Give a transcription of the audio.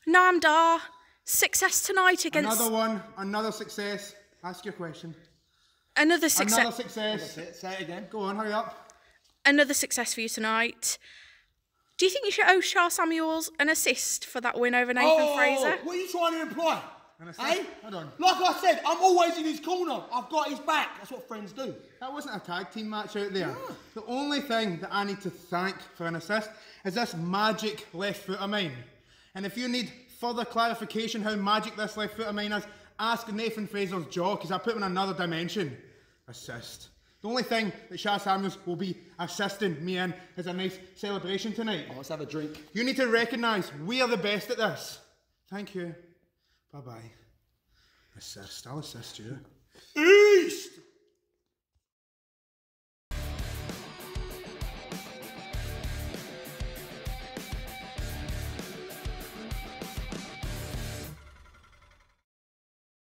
Noam Dar, success tonight against... Another one, another success. Ask your question. Another success. Another success. Say it again. Go on, hurry up. Another success for you tonight. Do you think you should owe Shah Samuels an assist for that win over Nathan Frazer? What are you trying to imply? Hey? Hold on. Like I said, I'm always in his corner. I've got his back. That's what friends do. That wasn't a tag team match out there. Yeah. The only thing that I need to thank for an assist is this magic left foot of mine. And if you need further clarification how magic this left foot of mine is, ask Nathan Frazer's jaw, because I put him in another dimension. Assist. The only thing that Shah Samuels will be assisting me in is a nice celebration tonight. Oh, let's have a drink. You need to recognise we are the best at this. Thank you. Bye-bye. Assist. I'll assist you. East!